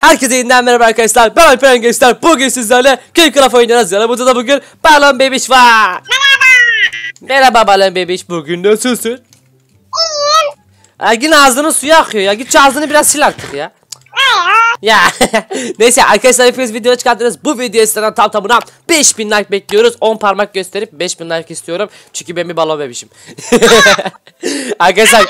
Herkese yeniden merhaba arkadaşlar. Ben Alperen Gençler. Bugün sizlerle Minecraft oynuyoruz. Yanımızda da bugün Balon Bebiş var. Merhaba. Merhaba Balon Bebiş. Bugün nasılsın? İyiyim. Yine ağzının suyu akıyor ya. Git ağzını biraz sil artık ya. Ya. Neyse arkadaşlar, hepiniz video çıkarttınız. Bu videoya sizden tam tamına 5000 like bekliyoruz. 10 parmak gösterip 5000 like istiyorum. Çünkü ben bir balon bebişim. Arkadaşlar.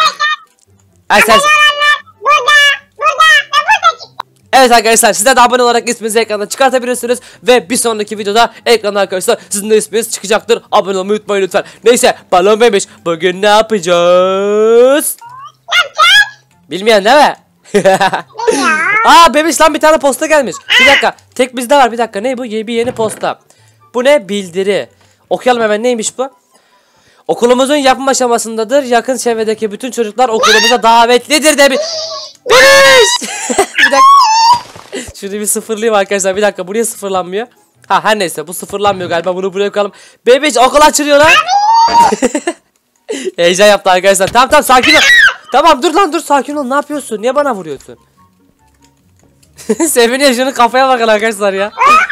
Evet arkadaşlar, size de abone olarak isminizi ekranda çıkartabilirsiniz. Ve bir sonraki videoda ekranda arkadaşlar sizin de isminiz çıkacaktır. Abone olmayı unutmayın lütfen. Neyse balon bebiş, bugün ne yapacağız? Bilmeyen değil mi? Aa bebiş lan, bir tane posta gelmiş. Bir dakika, tek bizde var, bir dakika. Ne bu? Bir yeni posta. Bu ne? Bildiri. Okuyalım hemen, neymiş bu? Okulumuzun yapım aşamasındadır. Yakın çevredeki bütün çocuklar okulumuza davetlidir de bir... Bebiş! Bir dakika. Şunu bir sıfırlayayım arkadaşlar. Bir dakika, buraya sıfırlanmıyor. Ha her neyse, bu sıfırlanmıyor galiba. Bunu buraya koyalım. Bebiş, okul açılıyor lan. Heyecan yaptı arkadaşlar. Tamam sakin ol. Tamam dur lan, dur sakin ol. Ne yapıyorsun? Niye bana vuruyorsun? Seviniyor, şunu kafaya bakın arkadaşlar ya.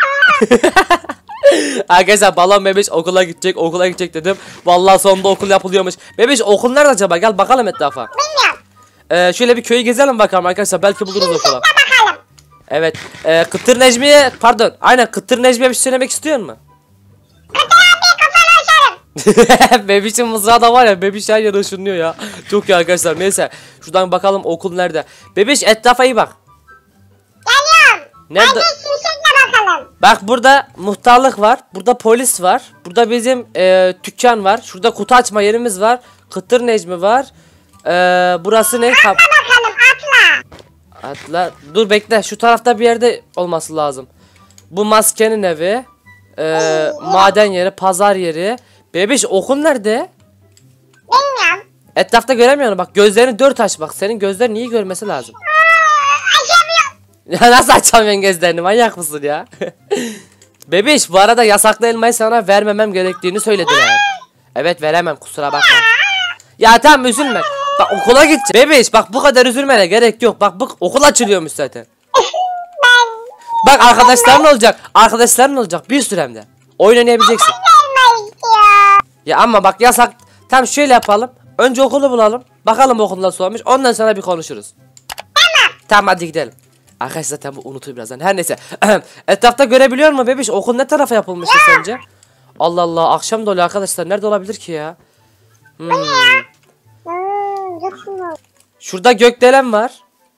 Arkadaşlar balon bebiş okula gidecek dedim. Vallahi sonunda okul yapılıyormuş. Bebiş, okul nerede acaba? Gel bakalım etrafa. Bilmiyorum. Şöyle bir köyü gezelim bakalım arkadaşlar, belki buluruz okula. Bakalım. Evet. Kıtır Necmi'ye, pardon. Aynen, Kıtır Necmi'ye bir şey söylemek istiyor mu? Kıtır abi, kafanı açarım. Bebişin mızrağı da var ya, bebiş her yere ışınlıyor ya. Çok iyi arkadaşlar. Neyse şuradan bakalım okul nerede. Bebiş, etrafa iyi bak. Geliyorum. Nerede? Hadi şimşekle bakalım. Bak, burada muhtarlık var. Burada polis var. Burada bizim dükkan var. Şurada kutu açma yerimiz var. Kıtır Necmi var. Burası ne? Atla bakalım, atla. Atla. Dur bekle. Şu tarafta bir yerde olması lazım. Bu maskenin evi. Maden yeri. Pazar yeri. Bebiş, okul nerede? Bilmiyorum. Etrafta göremiyorum. Bak, gözlerini 4 aç bak. Senin gözlerin iyi görmesi lazım. Açamıyorum. Ya nasıl açamıyorsun gözlerini? Manyak mısın ya? Bebiş, bu arada yasaklı elmayı sana vermemem gerektiğini söylediler. Evet, veremem, kusura bakma. Ya tamam, üzülme. Bak, okula gideceksin. Bebiş bak, bu kadar üzülmene gerek yok. Bak okul açılıyormuş zaten. Bak, arkadaşların olacak. Arkadaşların olacak bir sürü hem de. Oyun oynayabileceksin. Elma istiyor. Ya ama bak, yasak. Tam şöyle yapalım. Önce okulu bulalım. Bakalım okul nasıl olmuş. Ondan sonra bir konuşuruz. Tamam hadi gidelim. Arkadaşlar zaten bu unutuyor birazdan. Her neyse. Etrafta görebiliyor musun bebiş? Okul ne tarafa yapılmıştı sence? Allah Allah, akşam dolu arkadaşlar. Nerede olabilir ki ya? Şurada gökdelen var.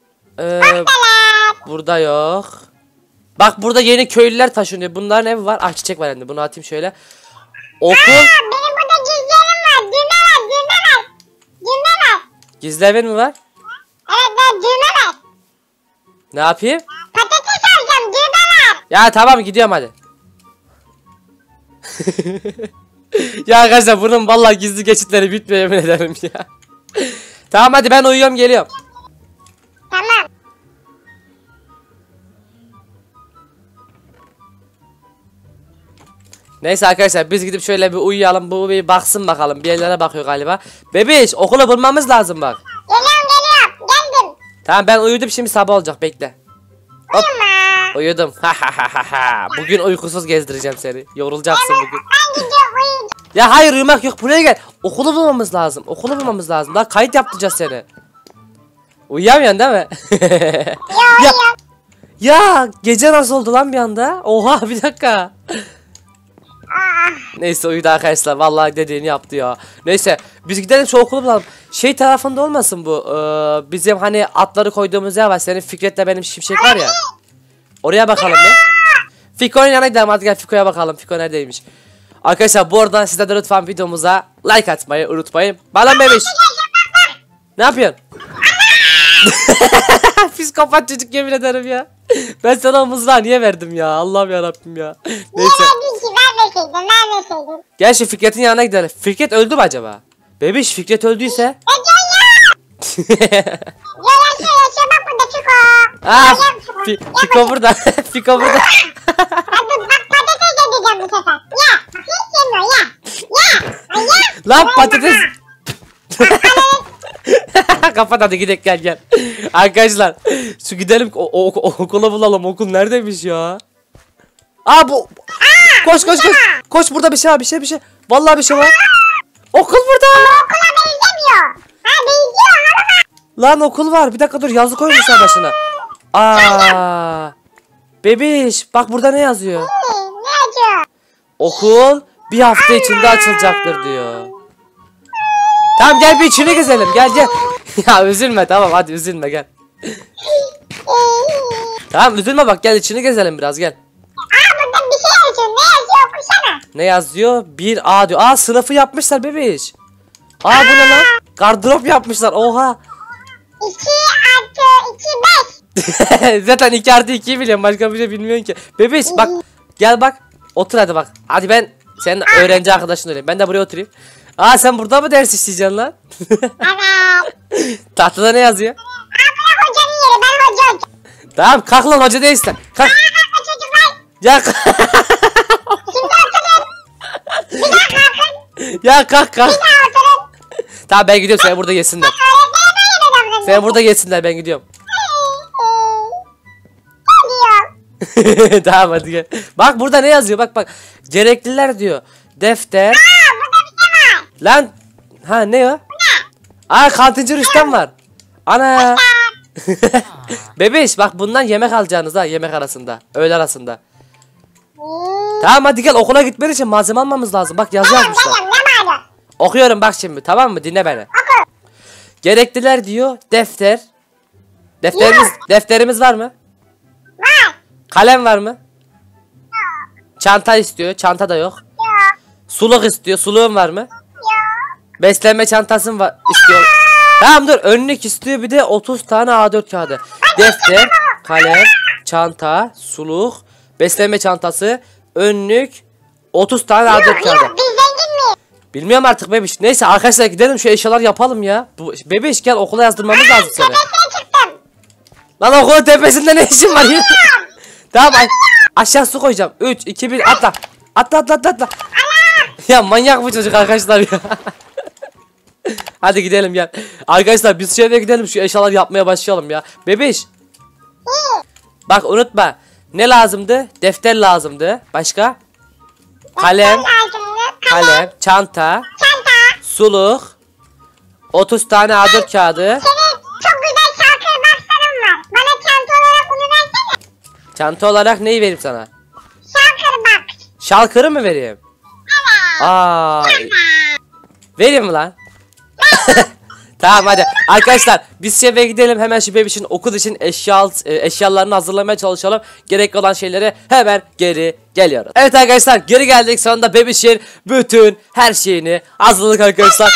Burada yok. Bak, burada yeni köylüler taşınıyor. Bunların evi var. Ah, çiçek var elinde. Bunu atayım şöyle. Okul. Benim burada gizli evim var. Düğme var. Gizli evin mi var? Evet, düğme var. Ne yapayım? Patates alacağım, düğme var. Ya tamam, gidiyorum hadi. Ya arkadaşlar, bunun vallahi gizli geçitleri bitmiyor, yemin ederim ya. Tamam hadi, ben uyuyorum, geliyorum. Tamam. Neyse arkadaşlar, biz gidip şöyle bir uyuyalım. Bu bir baksın bakalım, bir yerlere bakıyor galiba. Bebiş, okulu bulmamız lazım bak. Geliyorum. Geldim. Tamam, ben uyudum, şimdi sabah olacak, bekle. Hop, Uyuma. uyudum. Bugün uykusuz gezdireceğim seni. Yorulacaksın bugün. Ben gidiyorum, uyuyacağım. Ya hayır, uyumak yok, buraya gel. Okulu bulmamız lazım. Daha kayıt yaptıracağız seni. Uyuyamıyorsun değil mi? Ya, ya gece nasıl oldu lan bir anda? Oha, bir dakika. Neyse, uyudu arkadaşlar. Vallahi dediğini yaptı ya. Neyse, biz gidelim şu okulu bulalım. Şey tarafında olmasın bu? Bizim hani atları koyduğumuz yer var. Senin Fikret'le benim Şimşek var ya. Oraya bakalım ya. Fiko'nun yanına gidelim, hadi gel Fiko'ya bakalım. Fiko neredeymiş? Arkadaşlar bu arada size de lütfen videomuza like atmayı unutmayın. Balon bebiş. Ne yapıyorsun? Psikopat çocuk, yemin ederim ya. Ben sana o mızrağı niye verdim ya? Allah'ım yarabbim ya. Neyse. Niye verdin ki? Vermeseydin. Gel şu Fikret'in yanına gidelim. Fikret öldü mü acaba? Bebiş, Fikret öldüyse. Ya yaşa bak burada Fiko. Ah, Fiko burada. Fiko burada. Hadi bak, patates edeceğim bu sefer. Ya. Bak hiç yemiyor ya. Lan patates. Kapat hadi, gidelim, gel. Arkadaşlar şu gidelim okula bulalım. Okul neredeymiş ya? Aa bu. Koş koş koş. Koş burada bir şey var, bir şey. Vallahi bir şey var. Okul burada. Okula benzemiyor. Ha benziyor. Lan okul var. Bir dakika dur, yazı koymuşlar başına. Aa. Bebiş bak burada ne yazıyor? Ne acıyor? Okul bir hafta içinde açılacaktır diyor. Tamam gel bir içini gezelim. Gel. Ya üzülme, tamam hadi üzülme gel. Tamam üzülme, bak gel içini gezelim biraz, gel. Burada bir şey yazıyor. Ne yazıyor okusana. Ne yazıyor? 1A diyor. Aa sınıfı yapmışlar bebiş. Aa bu ne lan? Gardırop yapmışlar. Oha. 2 artı 2 5. Zaten 2 artı 2'yi biliyorum. Başka bir şey bilmiyorsun ki. Bebiş bak. Gel bak. Otur hadi bak. Hadi ben senin öğrenci arkadaşın olayım. Ben de buraya oturayım. Aa sen burada mı ders işleyeceksin lan? Evet. Tahtada ne yazıyor? Bırak hocanın yeri. Ben hoca olacağım. Tamam kalk lan, hoca değilsin. Kalk. Kalkın çocuklar. Ya Şimdi oturun. Bir daha kalkın. ya kalk. Bir daha oturun. Tamam ben gidiyorum, seni burada yesinler. Öğretmene böyle davranın. Seni burada yesinler, ben gidiyorum. Diyor. Tamam hadi gel. Bak burada ne yazıyor, bak. Gerekliler diyor. Defter. Burada bir şey var. Lan. Ha ne o? Aa kantinci Rüstem var. Ana. Bebiş bak bundan yemek alacaksınız ha, yemek arasında. Öğle arasında. Tamam hadi gel, okula gitmen için malzeme almamız lazım. Bak yazı yazmışlar. Geliyorum ne malum. Okuyorum bak şimdi, tamam mı? Dinle beni. Oku. Gerekliler diyor. Defter. Defterimiz var mı? Var. Kalem var mı? Çanta istiyor. Çanta da yok. Yok. Suluk istiyor. Suluğun var mı? Yok. Beslenme çantasın var istiyor. Tamam dur, önlük istiyor, bir de 30 tane A4 kağıdı. Defter, kalem, çanta, suluk, beslenme çantası, önlük, 30 tane A4 Yok kağıdı. biz zengin miyiz? Bilmiyorum artık bebiş. Neyse arkadaşlar gidelim şu eşyalar yapalım ya. Bebiş gel, okula yazdırmamız lazım seni. Tepesine çıktım. Lan okulun tepesinde ne işin var ya? Tamam aşağı su koyacağım. 3, 2, 1 atla. Atla. Ya manyak bu çocuk arkadaşlar ya. Hadi gidelim gel. Arkadaşlar biz eve gidelim, şu eşyalar yapmaya başlayalım ya. Bebiş. Bak unutma. Ne lazımdı? Defter lazımdı. Başka? Kalem, Kalem. çanta, Çanta. suluk, 30 tane A4 kağıdı. Senin çok güzel şarkı baslarım var. Bana çanta olarak bunu versene. Çanta olarak neyi vereyim sana? Şarkı bak. Şalkırı mı vereyim? Aa. Vereyim mi lan? Tamam hadi. Arkadaşlar biz eve gidelim, hemen şu bebişin okul için eşyalarını hazırlamaya çalışalım. Gerekli olan şeyleri hemen geri geliyoruz. Evet arkadaşlar geri geldik, sonunda bebişin bütün her şeyini hazırladık arkadaşlar.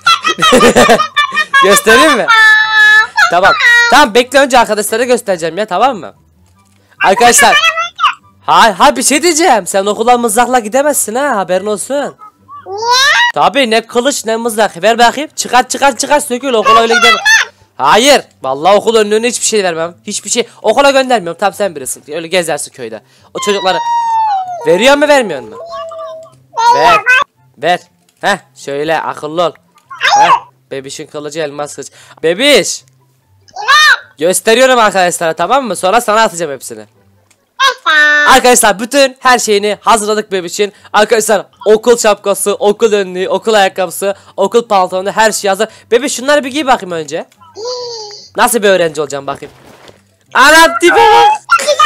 Göstereyim mi? Tamam bekle, önce arkadaşlara göstereceğim ya, tamam mı? Arkadaşlar ha bir şey diyeceğim, sen okula mızrakla gidemezsin ha, haberin olsun. Niye? Tabii ne kılıç ne mızrak, ver bakayım, çıkar sökül, okula öyle gidemem. Hayır vallahi okul önlüğüne hiçbir şey vermem, hiçbir şey okula göndermiyorum. Tamam sen birisin, öyle gezersin köyde, o çocukları veriyor mu vermiyor mu? Ver heh, şöyle akıllı ol. Heh, bebişin kılıcı elmas kılıç. Bebiş gösteriyorum arkadaşlara, tamam mı? Sonra sana atacağım hepsini. Arkadaşlar bütün her şeyini hazırladık bebişin. Arkadaşlar okul şapkası, okul önlüğü, okul ayakkabısı, okul pantolonu, her şey hazır. Bebiş şunları bir giy bakayım önce. Nasıl bir öğrenci olacağım bakayım. Anam tipe bak.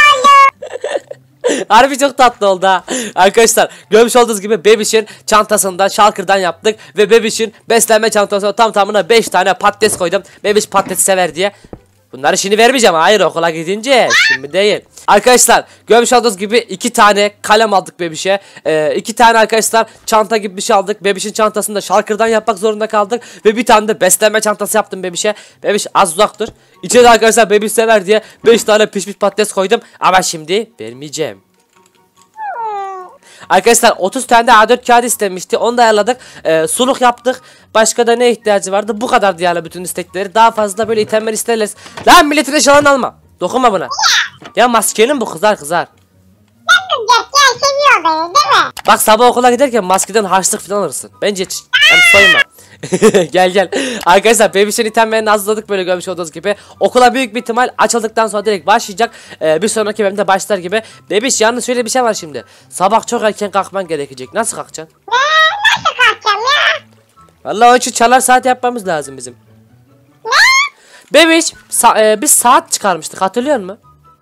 Harbi çok tatlı oldu ha. Arkadaşlar görmüş olduğunuz gibi bebişin çantasından şalkırdan yaptık. Ve bebişin beslenme çantasına tam tamına 5 tane patates koydum. Bebiş patates sever diye. Bunları şimdi vermeyeceğim, hayır okula gidince, şimdi değil. Arkadaşlar görmüş olduğunuz gibi 2 tane kalem aldık bebişe. 2 tane arkadaşlar çanta gibi bir şey aldık. Bebişin çantasını da şalkırdan yapmak zorunda kaldık. Ve bir tane de beslenme çantası yaptım bebişe. Bebiş az uzak dur. İçeri arkadaşlar bebiş sever diye 5 tane pişmiş patates koydum. Ama şimdi vermeyeceğim. Arkadaşlar 30 tane de A4 kağıdı istemişti, onu da ayarladık. Suluk yaptık. Başka da ne ihtiyacı vardı? Bu kadar yani bütün istekleri. Daha fazla böyle itemler isteriz. Lan milletin eşyalarını alma. Dokunma buna. Ya maskenin bu, kızar. Sen kızacak ya, seviyor beni değil mi? Bak sabah okula giderken maskeden harçlık falan alırsın. Bence hiç yani soyma. Gel gel. Arkadaşlar bebişin itemlerini hazırladık böyle görmüş olduğunuz gibi. Okula büyük bir ihtimal açıldıktan sonra direkt başlayacak. Bir sonraki bölümde başlar gibi. Bebiş yalnız şöyle bir şey var şimdi. Sabah çok erken kalkman gerekecek. Nasıl kalkacaksın? Nasıl kalkacağım ya? Vallahi o için çalar saat yapmamız lazım bizim. Ne? Bebiş biz saat çıkarmıştık hatırlıyor musun?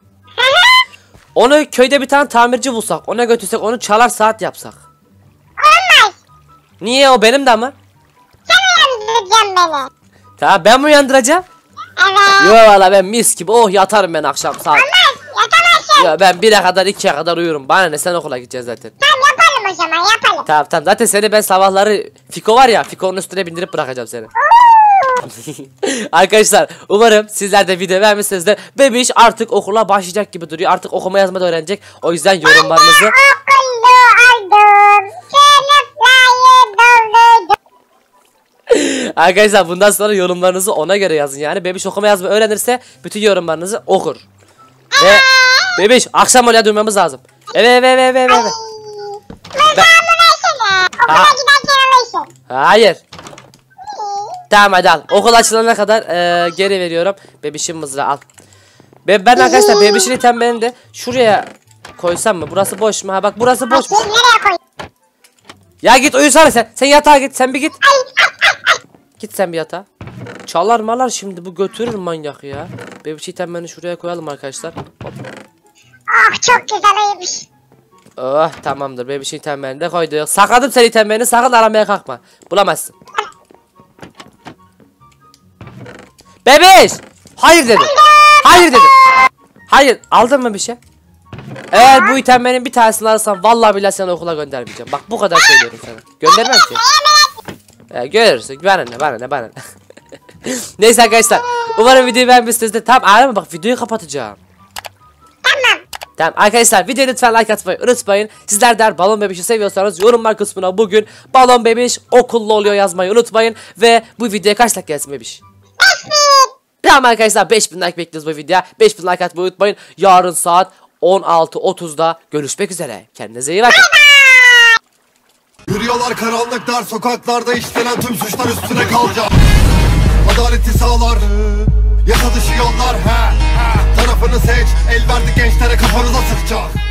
Onu köyde bir tane tamirci bulsak, ona götürsek, onu çalar saat yapsak. Olmaz. Niye, o benim de ama? Sen uyandıracaksın beni. Tamam, ben mi uyandıracağım? Evet. Yo valla ben mis gibi yatarım ben akşam saat. Olmaz. Yatamazsın. Ya ben 1'e kadar 2'ye kadar uyurum. Bana ne, sen okula gideceksin zaten. Tamam yapalım o zaman yapalım. Tamam zaten seni ben sabahları Fiko var ya, Fiko'nun üstüne bindirip bırakacağım seni. Arkadaşlar umarım sizler de video beğenmişsinizdir. Bebiş artık okula başlayacak gibi duruyor. Artık okuma yazma da öğrenecek. O yüzden yorumlarınızı... Okullu oldum. Sınıfları doldurdum. Arkadaşlar bundan sonra yorumlarınızı ona göre yazın yani. Bebiş okuma yazma öğrenirse bütün yorumlarınızı okur. Ve Bebiş akşam oraya durmamız lazım. Evet. Mızrağımı versene. Okula giderken alırsın. Hayır. Tamam hadi al. Okul açılana kadar geri veriyorum. Bebişin mızrağı al. Ben arkadaşlar bebişin itemlerini de şuraya koysam mı? Burası boş mu? Ha bak burası boş. Bakayım nereye koy? Ya git uyusana sen. Sen yatağa git. Sen bir git. Git sen bir yatağa. Çalar malar şimdi bu, götürür manyak ya. Bebiş itemlerini şuraya koyalım arkadaşlar. Hop. Oh çok güzel uyumuş. Oh tamamdır. Bebiş itemlerini de koyduk. Sakladım sen itemlerini. Sakın aramaya kalkma. Bulamazsın. Bebiş! Hayır dedim. Hayır dedim. Hayır. Aldın mı bir şey? Eğer bu itemlerin bir tanesini alırsan vallahi billahi seni okula göndermeyeceğim. Bak bu kadar söylüyorum sana. Göndermem ki. Görürsün. Bana ne. Neyse arkadaşlar. Umarım videoyu beğenmişsinizdir. Tamam ağlama bak, videoyu kapatacağım. Tamam arkadaşlar, videoya lütfen like atmayı unutmayın. Sizler de balon bebişi seviyorsanız yorumlar kısmına bugün balon bebiş okullu oluyor yazmayı unutmayın. Ve bu videoya kaç like gelsin bebiş? 5000. Tamam arkadaşlar, 5000 like bekliyoruz bu videoya. 5000 like atmayı unutmayın. Yarın saat 16.30'da görüşmek üzere. Kendinize iyi bakın. Yürüyorlar karanlık dar sokaklarda, işlenen tüm suçlar üstüne kalacak. Adaleti sağlar, yasa dışı yollar. Tarafını seç, el verdi gençlere kafanıza sıkacak.